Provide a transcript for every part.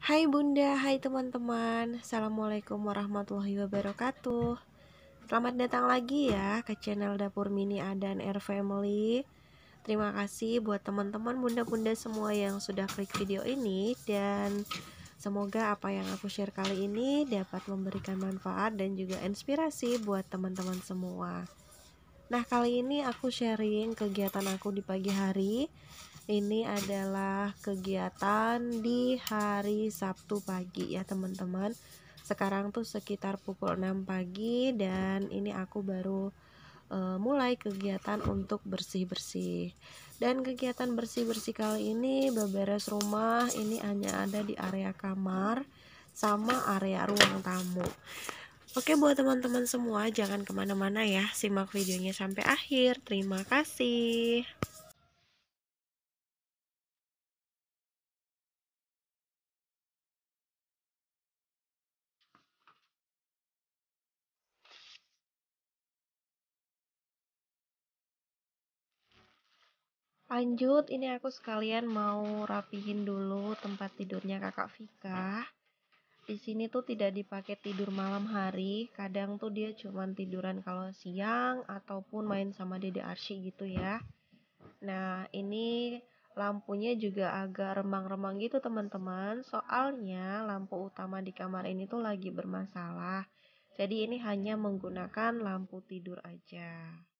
Hai Bunda, hai teman-teman. Assalamualaikum warahmatullahi wabarakatuh. Selamat datang lagi ya ke channel Dapur Mini Adan Air Family. Terima kasih buat teman-teman bunda-bunda semua yang sudah klik video ini, dan semoga apa yang aku share kali ini dapat memberikan manfaat dan juga inspirasi buat teman-teman semua. Nah, kali ini aku sharing kegiatan aku di pagi hari. Ini adalah kegiatan di hari Sabtu pagi ya teman-teman. Sekarang tuh sekitar pukul 6 pagi dan ini aku baru mulai kegiatan untuk bersih-bersih. Dan kegiatan bersih-bersih kali ini beberes rumah ini hanya ada di area kamar sama area ruang tamu. Oke, buat teman-teman semua jangan kemana-mana ya, simak videonya sampai akhir. Terima kasih. Lanjut, ini aku sekalian mau rapihin dulu tempat tidurnya Kakak Vika. Di sini tuh tidak dipakai tidur malam hari, kadang tuh dia cuman tiduran kalau siang ataupun main sama Dede Arsy gitu ya. Nah, ini lampunya juga agak remang-remang gitu teman-teman, soalnya lampu utama di kamar ini tuh lagi bermasalah. Jadi ini hanya menggunakan lampu tidur aja.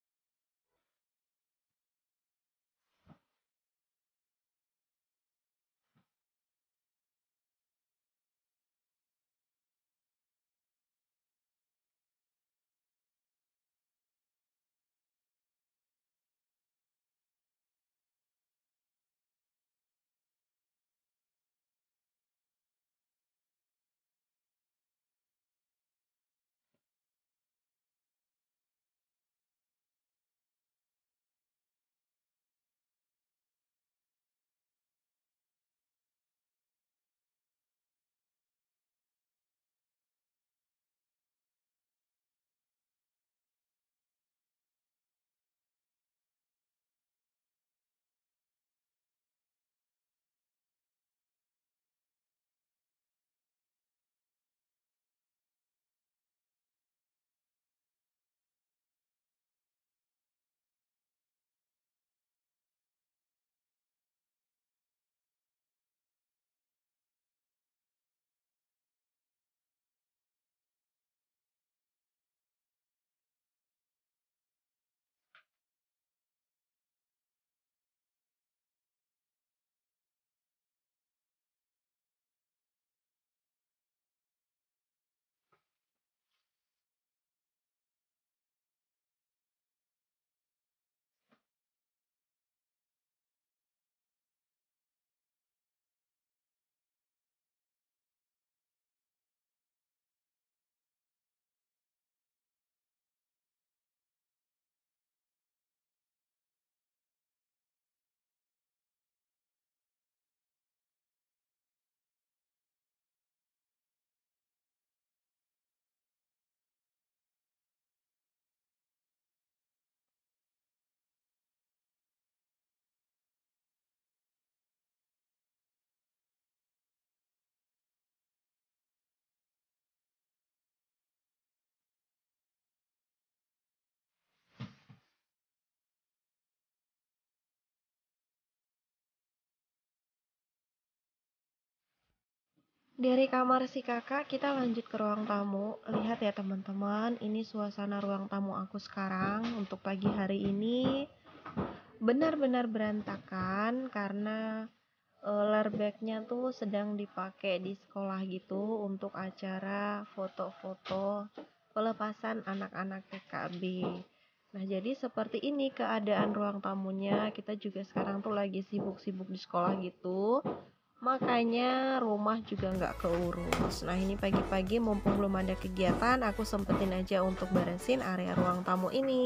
Dari kamar si kakak, kita lanjut ke ruang tamu. Lihat ya teman-teman, ini suasana ruang tamu aku sekarang untuk pagi hari ini. Benar-benar berantakan karena layarnya tuh sedang dipakai di sekolah gitu untuk acara foto-foto pelepasan anak-anak PKB. Nah, jadi seperti ini keadaan ruang tamunya. Kita juga sekarang tuh lagi sibuk-sibuk di sekolah gitu. Makanya rumah juga nggak keurus. Nah, ini pagi-pagi mumpung belum ada kegiatan, aku sempetin aja untuk beresin area ruang tamu ini.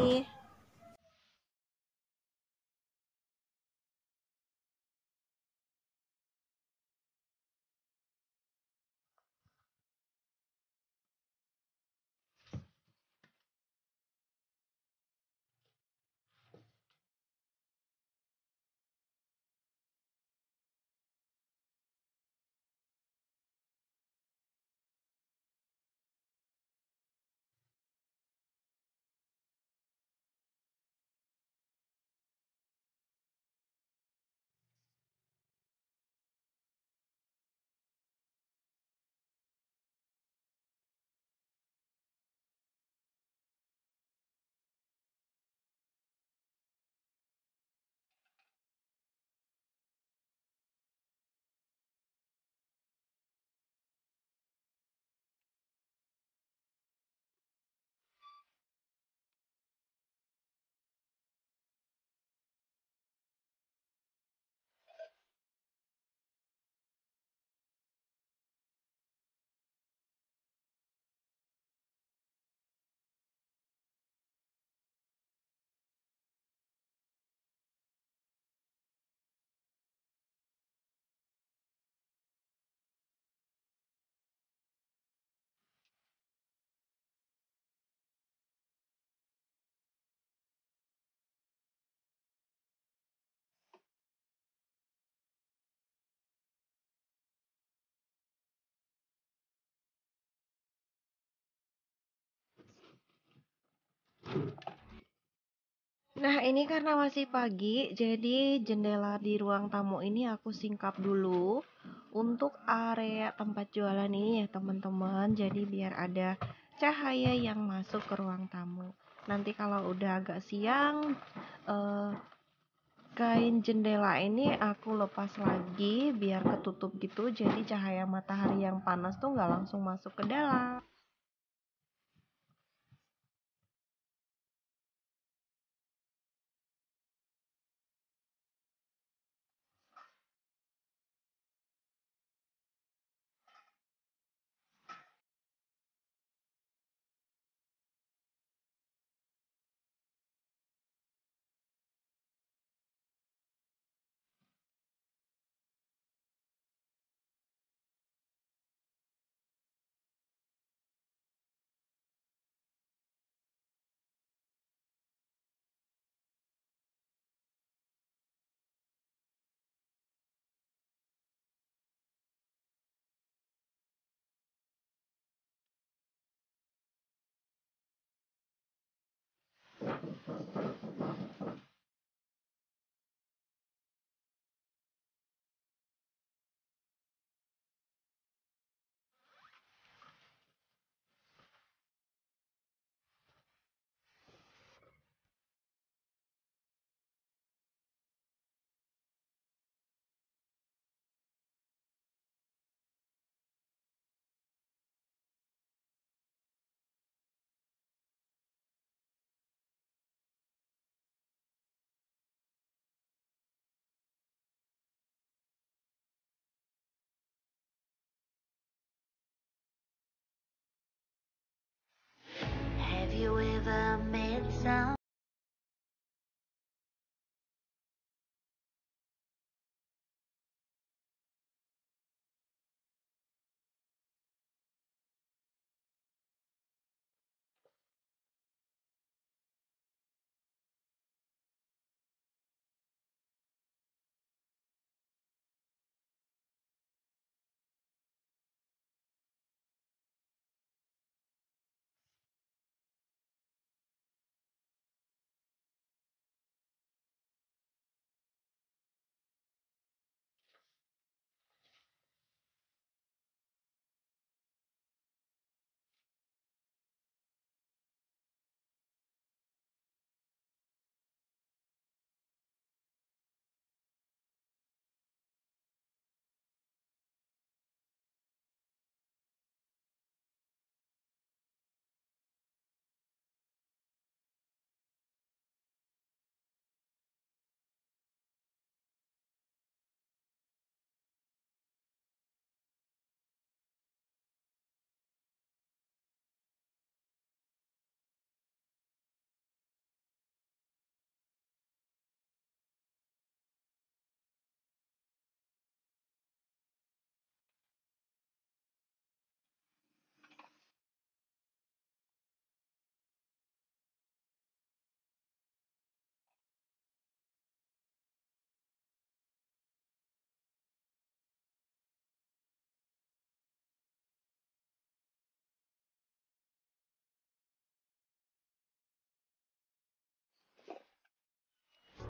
Nah, ini karena masih pagi, jadi jendela di ruang tamu ini aku singkap dulu untuk area tempat jualan ini ya teman-teman. Jadi biar ada cahaya yang masuk ke ruang tamu. Nanti kalau udah agak siang, eh, kain jendela ini aku lepas lagi biar ketutup gitu. Jadi cahaya matahari yang panas tuh nggak langsung masuk ke dalam. Have you ever met someone?